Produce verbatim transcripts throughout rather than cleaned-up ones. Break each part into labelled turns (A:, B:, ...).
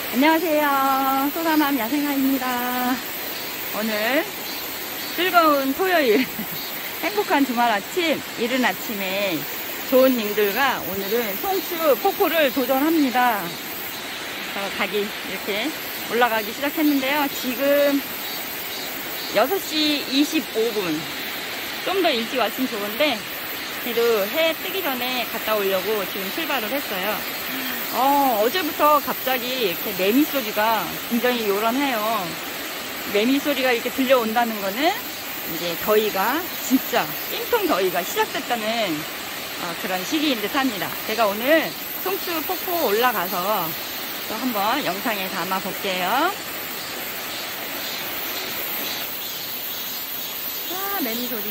A: 안녕하세요. 소감함 야생아입니다. 오늘 즐거운 토요일 행복한 주말 아침, 이른 아침에 좋은 님들과 오늘은 송추 폭포를 도전합니다. 저 가기 이렇게 올라가기 시작했는데요. 지금 여섯 시 이십오 분, 좀 더 일찍 왔으면 좋은데 그래도 해 뜨기 전에 갔다 오려고 지금 출발을 했어요. 어, 어제부터 갑자기 이렇게 매미 소리가 굉장히 요란해요. 매미 소리가 이렇게 들려온다는 거는 이제 더위가, 진짜 찜통 더위가 시작됐다는 어, 그런 시기인 듯 합니다. 제가 오늘 송추 폭포 올라가서 또 한번 영상에 담아 볼게요. 아, 매미 소리.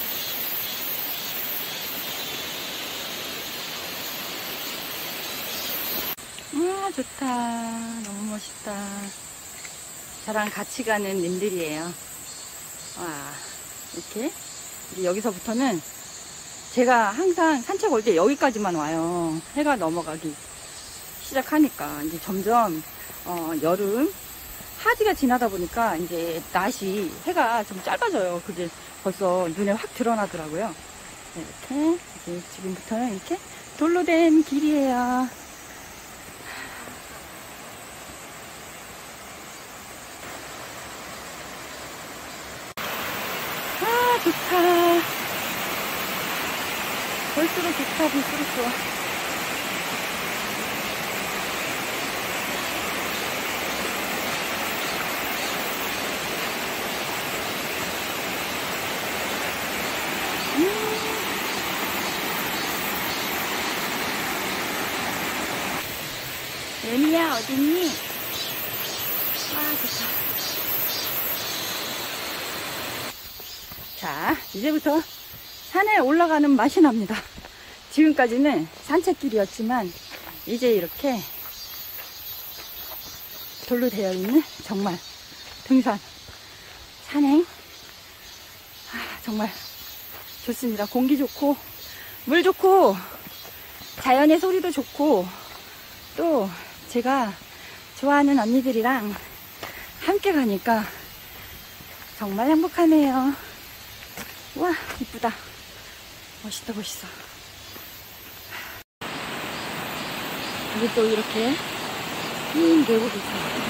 A: 아, 좋다. 너무 멋있다. 저랑 같이 가는 님들이에요. 와, 이렇게. 이제 여기서부터는 제가 항상 산책 올 때 여기까지만 와요. 해가 넘어가기 시작하니까. 이제 점점, 어, 여름, 하지가 지나다 보니까 이제 낮이, 해가 좀 짧아져요. 그게 벌써 눈에 확 드러나더라고요. 네, 이렇게. 이제 지금부터는 이렇게 돌로 된 길이에요. 좋다. 볼수록 좋다, 볼수록 좋아. 음. 매미야, 어딨니? 아, 좋다. 자, 이제부터 산에 올라가는 맛이 납니다. 지금까지는 산책길이었지만 이제 이렇게 돌로 되어 있는 정말 등산, 산행, 아, 정말 좋습니다. 공기 좋고 물 좋고 자연의 소리도 좋고 또 제가 좋아하는 언니들이랑 함께 가니까 정말 행복하네요. 와, 이쁘다. 멋있다, 멋있어. 여기 또 이렇게 흰 계곡이 있어요.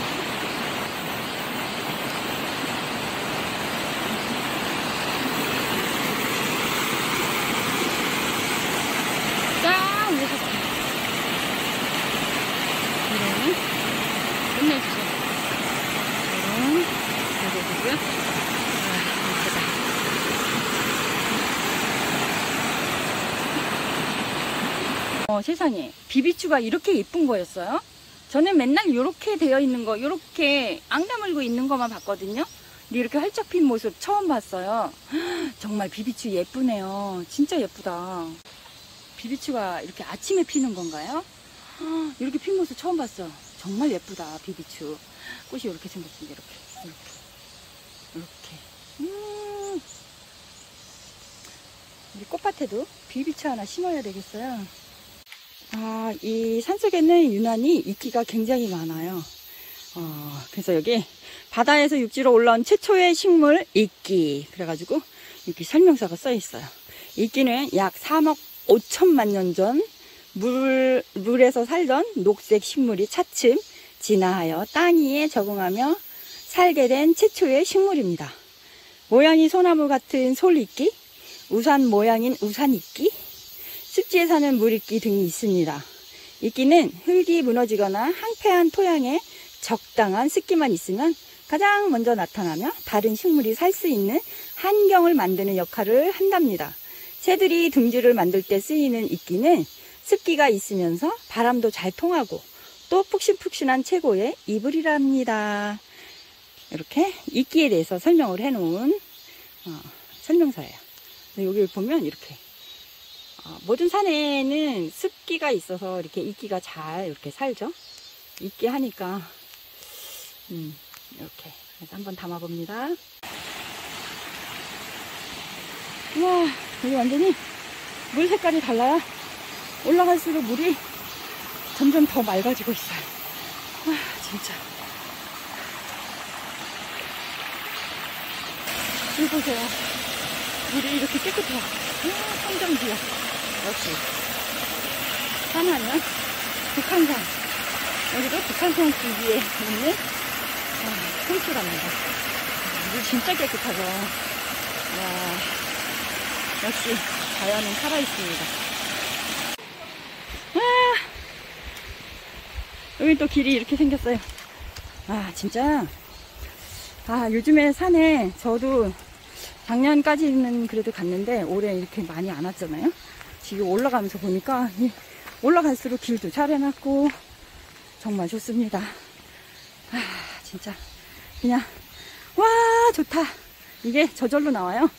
A: 쫙 위에서 봐요. 이런 끝내주세요. 이런 계곡이고요. 어, 세상에 비비추가 이렇게 예쁜 거였어요? 저는 맨날 이렇게 되어 있는 거, 이렇게 앙 다물고 있는 것만 봤거든요. 근데 이렇게 활짝 핀 모습 처음 봤어요. 정말 비비추 예쁘네요. 진짜 예쁘다. 비비추가 이렇게 아침에 피는 건가요? 이렇게 핀 모습 처음 봤어. 정말 예쁘다, 비비추. 꽃이 이렇게 생겼습니다. 이렇게 이렇게 이렇게. 음. 우리 꽃밭에도 비비추 하나 심어야 되겠어요. 아, 이 산속에는 유난히 이끼가 굉장히 많아요. 어, 그래서 여기 바다에서 육지로 올라온 최초의 식물 이끼. 그래가지고 이렇게 설명서가 써 있어요. 이끼는 약 삼억 오천만 년 전 물, 물에서 살던 녹색 식물이 차츰 진화하여 땅 위에 적응하며 살게 된 최초의 식물입니다. 모양이 소나무 같은 솔이끼, 우산 모양인 우산이끼, 습지에 사는 물이끼 등이 있습니다. 이끼는 흙이 무너지거나 황폐한 토양에 적당한 습기만 있으면 가장 먼저 나타나며 다른 식물이 살 수 있는 환경을 만드는 역할을 한답니다. 새들이 둥지를 만들 때 쓰이는 이끼는 습기가 있으면서 바람도 잘 통하고 또 푹신푹신한 최고의 이불이랍니다. 이렇게 이끼에 대해서 설명을 해놓은 어, 설명서예요. 여기 보면 이렇게 어, 모든 산에는 습기가 있어서 이렇게 이끼가 잘 이렇게 살죠. 이끼 하니까 음, 이렇게 그래서 한번 담아봅니다. 우와, 여기 완전히 물 색깔이 달라요. 올라갈수록 물이 점점 더 맑아지고 있어요. 와, 진짜. 물 보세요. 물이 이렇게 깨끗해요. 성정비야. 역시. 산하면 북한산. 여기도 북한산 위에 있는 아, 홍수랍니다. 물 진짜 깨끗하죠. 와, 역시 자연은 살아있습니다. 아, 여기 또 길이 이렇게 생겼어요. 아, 진짜. 아, 요즘에 산에 저도 작년까지는 그래도 갔는데 올해 이렇게 많이 안 왔잖아요. 지금 올라가면서 보니까 올라갈수록 길도 잘 해놨고 정말 좋습니다. 아, 진짜 그냥 와 좋다. 이게 저절로 나와요.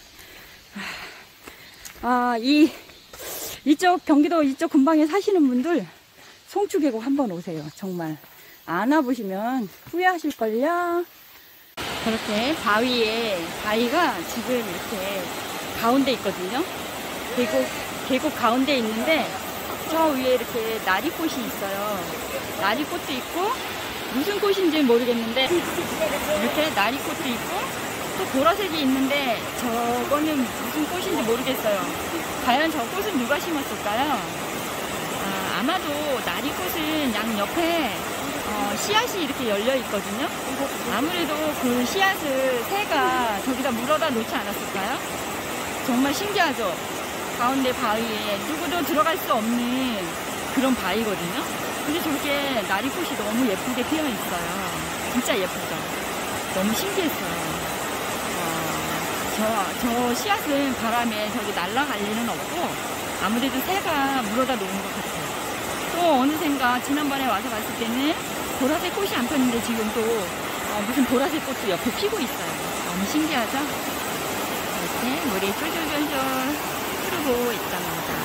A: 아, 이 이쪽 경기도 이쪽 근방에 사시는 분들 송추계곡 한번 오세요. 정말 안 와보시면 후회하실걸요. 저렇게 바위에 바위가 지금 이렇게 가운데 있거든요. 계곡 계곡 가운데 있는데 저 위에 이렇게 나리꽃이 있어요. 나리꽃도 있고 무슨 꽃인지 모르겠는데 이렇게 나리꽃도 있고 또 보라색이 있는데 저거는 무슨 꽃인지 모르겠어요. 과연 저 꽃은 누가 심었을까요? 아, 아마도 나리꽃은 양 옆에 어, 씨앗이 이렇게 열려 있거든요. 아무래도 그 씨앗을 새가 저기다 물어다 놓지 않았을까요? 정말 신기하죠? 가운데 바위에 누구도 들어갈 수 없는 그런 바위거든요. 근데 저렇게 나리꽃이 너무 예쁘게 피어 있어요. 진짜 예쁘죠? 너무 신기했어요. 어, 저, 저 씨앗은 바람에 저기 날아갈 일은 없고 아무래도 새가 물어다 놓은 것 같아요. 또 어느샌가 지난번에 와서 봤을 때는 보라색 꽃이 안 폈는데 지금 또 어, 무슨 보라색 꽃도 옆에 피고 있어요. 너무 신기하죠? 이렇게 물이 쫄쫄쫄쫄 흐르고 있답니다.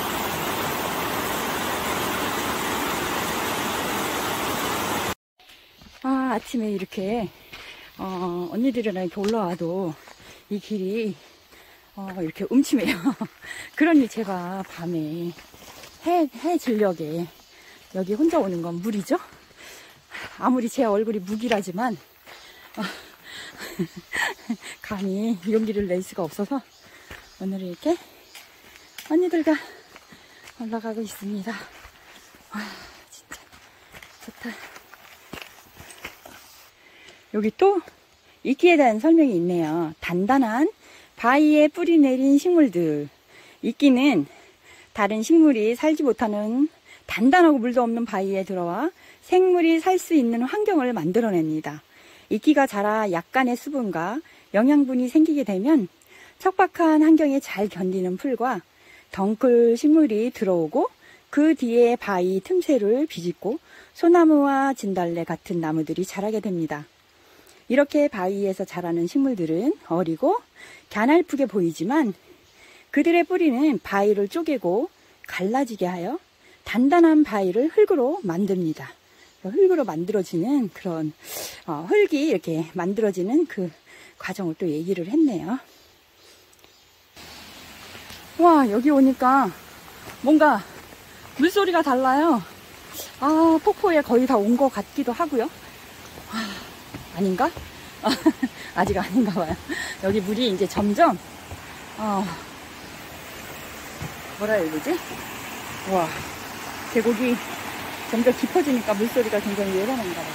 A: 아, 아침에 이렇게 어, 언니들이랑 이렇게 올라와도 이 길이 어, 이렇게 음침해요. 그러니 제가 밤에 해, 해 진력에 여기 혼자 오는 건 무리죠? 아무리 제 얼굴이 무기라지만 어, 감히 용기를 낼 수가 없어서 오늘은 이렇게 언니들과 올라가고 있습니다. 와, 진짜 좋다. 여기 또 이끼에 대한 설명이 있네요. 단단한 바위에 뿌리 내린 식물들. 이끼는 다른 식물이 살지 못하는 단단하고 물도 없는 바위에 들어와 생물이 살 수 있는 환경을 만들어냅니다. 이끼가 자라 약간의 수분과 영양분이 생기게 되면 척박한 환경에 잘 견디는 풀과 덩굴 식물이 들어오고 그 뒤에 바위 틈새를 비집고 소나무와 진달래 같은 나무들이 자라게 됩니다. 이렇게 바위에서 자라는 식물들은 어리고 갸냘프게 보이지만 그들의 뿌리는 바위를 쪼개고 갈라지게 하여 단단한 바위를 흙으로 만듭니다. 흙으로 만들어지는 그런 어, 흙이 이렇게 만들어지는 그 과정을 또 얘기를 했네요. 와, 여기 오니까 뭔가 물소리가 달라요. 아, 폭포에 거의 다 온 것 같기도 하고요. 아, 아닌가? 아직 아닌가 봐요. 여기 물이 이제 점점 어, 뭐라 해야 되지? 와, 계곡이 점점 깊어지니까 물소리가 굉장히 예민한가 봐요.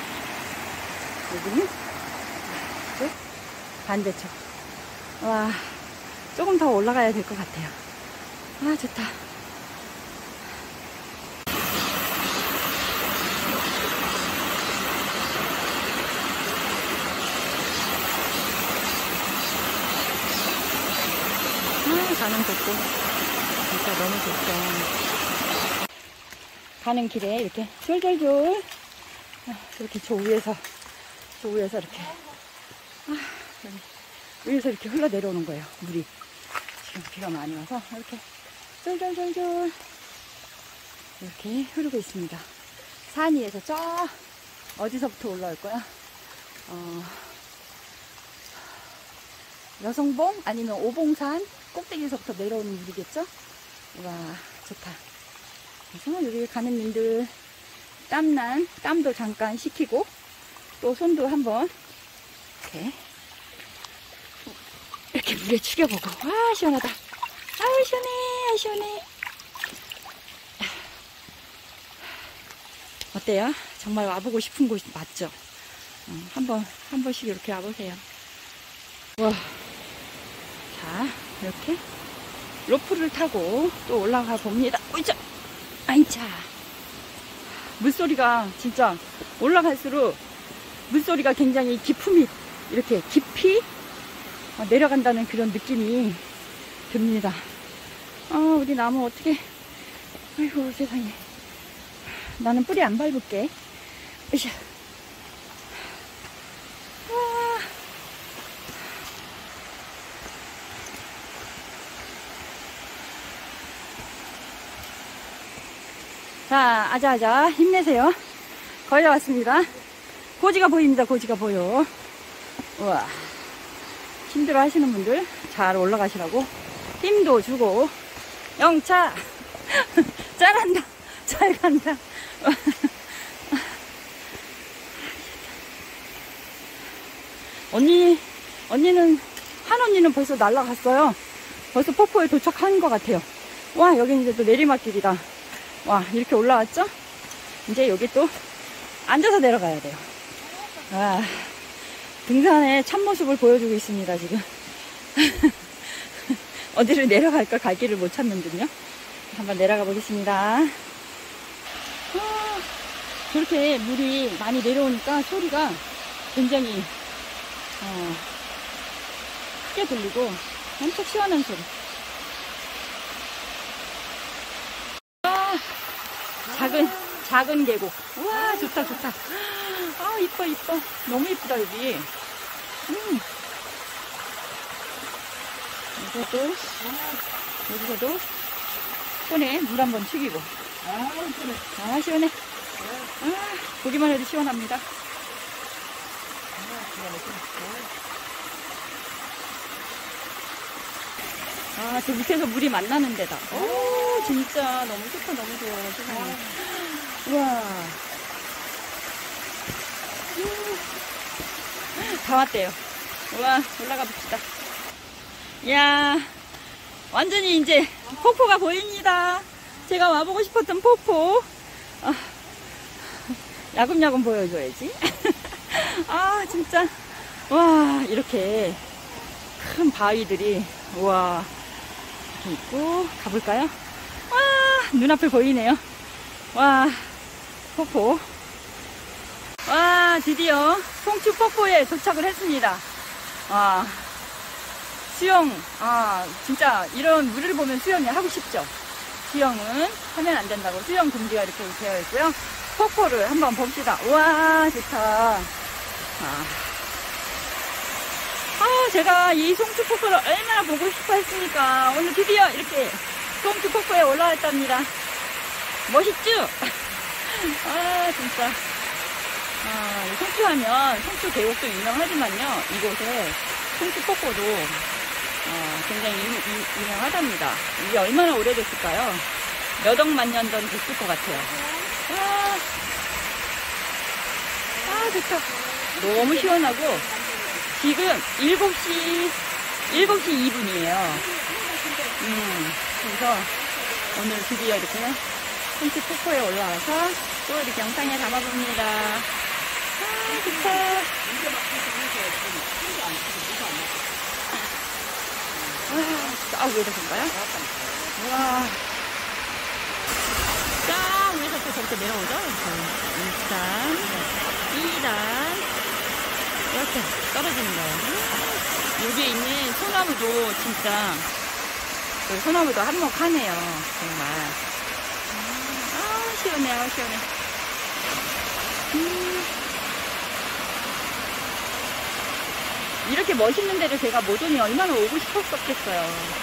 A: 여기는 네? 반대쪽. 와, 조금 더 올라가야 될 것 같아요. 아, 좋다. 아, 가는 곳도 진짜 너무 좋죠. 가는 길에 이렇게 쫄쫄쫄 이렇게 저 위에서 저 위에서 이렇게 아, 여기 위에서 이렇게 흘러 내려오는 거예요. 물이 지금 비가 많이 와서 이렇게 쫄쫄쫄쫄 이렇게 흐르고 있습니다. 산 위에서 저 어디서부터 올라올 거야? 어, 여성봉 아니면 오봉산 꼭대기에서부터 내려오는 물이겠죠? 와, 좋다. 그래서 여기 가는 님들 땀난 땀도 잠깐 식히고 또 손도 한번 이렇게 이렇게 물에 축여보고. 와, 시원하다. 아우, 시원해, 아우, 시원해. 어때요? 정말 와보고 싶은 곳 맞죠? 어, 한번, 한 번씩 이렇게 와보세요. 와. 자, 이렇게 로프를 타고 또 올라가 봅니다. 오이자! 아이차! 물소리가 진짜 올라갈수록 물소리가 굉장히 깊음이 이렇게 깊이 내려간다는 그런 느낌이 듭니다. 아, 우리 나무 어떻게, 아이고 세상에. 나는 뿌리 안 밟을게. 으쌰. 와. 자, 아자아자 힘내세요. 거의 다 왔습니다. 고지가 보입니다. 고지가 보여. 우와. 힘들어 하시는 분들 잘 올라가시라고 힘도 주고. 영차 잘한다. 잘 간다. 언니 언니는 한 언니는 벌써 날아갔어요. 벌써 폭포에 도착한 것 같아요. 와, 여기는 이제 또 내리막길이다. 와, 이렇게 올라왔죠? 이제 여기 또 앉아서 내려가야 돼요. 아, 등산의 참모습을 보여주고 있습니다, 지금. 어디를 내려갈까 갈 길을 못 찾는 듯요. 한번 내려가 보겠습니다. 아, 저렇게 물이 많이 내려오니까 소리가 굉장히 어, 크게 들리고 엄청 시원한 소리. 아, 작은 작은 계곡. 우와, 좋다 좋다. 아, 이뻐 이뻐. 너무 이쁘다 여기. 음. 여기서도 여기서도 손에 물 한번 튀기고. 아, 시원해. 아, 시원해. 아, 보기만 해도 시원합니다. 아, 저 밑에서 물이 만나는 데다. 오, 진짜 너무 좋다, 너무 좋아. 세상에. 우와. 다 왔대요. 우와, 올라가 봅시다. 이야, 완전히 이제 폭포가 보입니다. 제가 와보고 싶었던 폭포. 아, 야금야금 보여줘야지. 아, 진짜. 와, 이렇게 큰 바위들이, 우와, 이렇게 있고, 가볼까요? 와, 눈앞에 보이네요. 와, 폭포. 와, 드디어 송추 폭포에 도착을 했습니다. 와, 수영, 아, 진짜 이런 물을 보면 수영이 하고 싶죠? 수영은 하면 안 된다고 수영 금지가 이렇게 되어 있고요. 폭포를 한번 봅시다. 우와, 좋다. 아, 아, 제가 이 송추 폭포를 얼마나 보고 싶어 했으니까 오늘 드디어 이렇게 송추 폭포에 올라왔답니다. 멋있죠? 아, 진짜. 아, 송추하면 송추 계곡도 유명하지만요, 이곳에 송추 폭포도 어, 굉장히 유, 유, 유명하답니다. 이게 얼마나 오래됐을까요? 몇 억만 년 전 됐을 것 같아요. 아, 아, 좋다. 너무 시원하고 지금 일곱 시 일곱 시 이 분이에요. 음, 그래서 오늘 드디어 이렇게 송추 폭포에 올라와서 또 이렇게 영상에 담아봅니다. 아, 좋다. 아, 위에서 볼까요? 우와. 쫙 위에서 또 저렇게 내려오죠? 일 단, 이 단, 이렇게 떨어지는 거예요. 여기에 있는 소나무도 진짜, 그 소나무도 한몫하네요. 정말. 아, 시원해, 아, 시원해. 음. 이렇게 멋있는 데를 제가 못 오니 얼마나 오고 싶었었겠어요.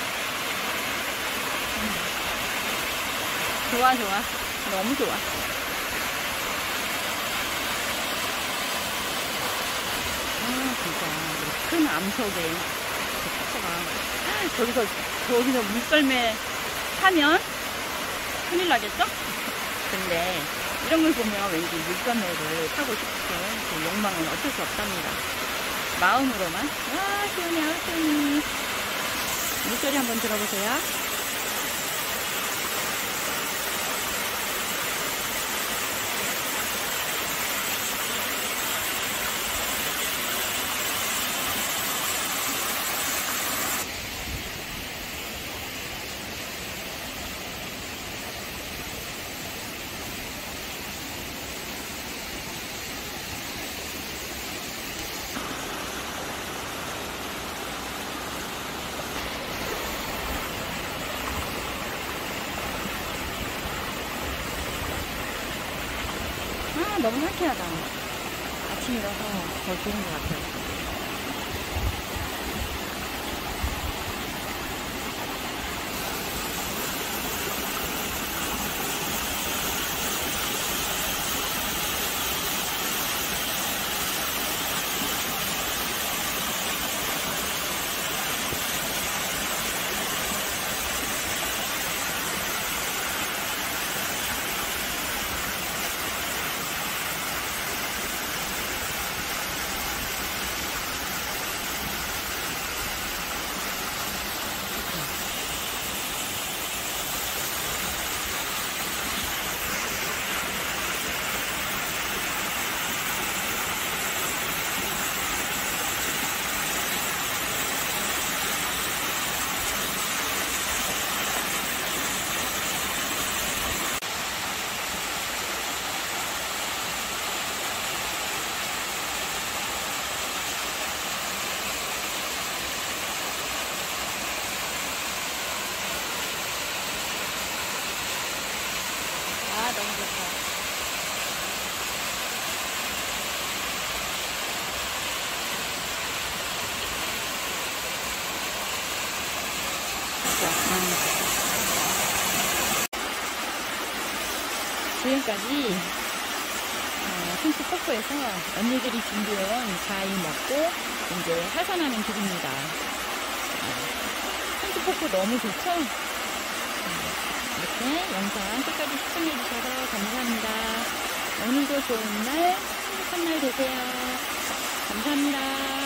A: 음. 좋아, 좋아. 너무 좋아. 아, 진짜. 큰 암석에 그 폭포가. 저기서, 저기서 물썰매 타면 큰일 나겠죠? 근데 이런 걸 보면 왠지 물감회를 타고 싶은 그 욕망은 어쩔 수 없답니다. 마음으로만. 와, 시원해, 아, 시원해. 물소리 한번 들어보세요. 아, 너무 상쾌하다. 아침이라서 더 좋은 것 같아요. 아, 너무 좋다. 지금까지 어, 손수 폭포에서 언니들이 준비해온 과일 먹고 이제 하산하는 길입니다. 손수 폭포 너무 좋죠? 이렇게 영상 끝까지 시청해주셔서 감사합니다. 오늘도 좋은 날, 행복한 날 되세요. 감사합니다.